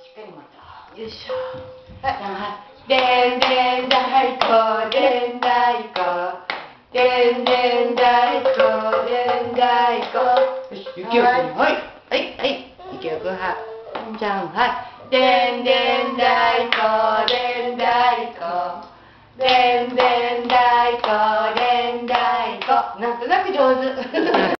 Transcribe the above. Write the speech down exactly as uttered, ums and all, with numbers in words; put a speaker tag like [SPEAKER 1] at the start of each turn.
[SPEAKER 1] しっかり持った。
[SPEAKER 2] よいしょ。
[SPEAKER 1] はい、はい。でんでん太鼓、でん太鼓。でんでん太鼓、でん太鼓。よし、ゆきよくん、はい。はい、はい。ゆきよくん、はい。じゃん、はい。でんでん太鼓、でん太鼓。でんでん太鼓、でん太鼓。なんとなく上手。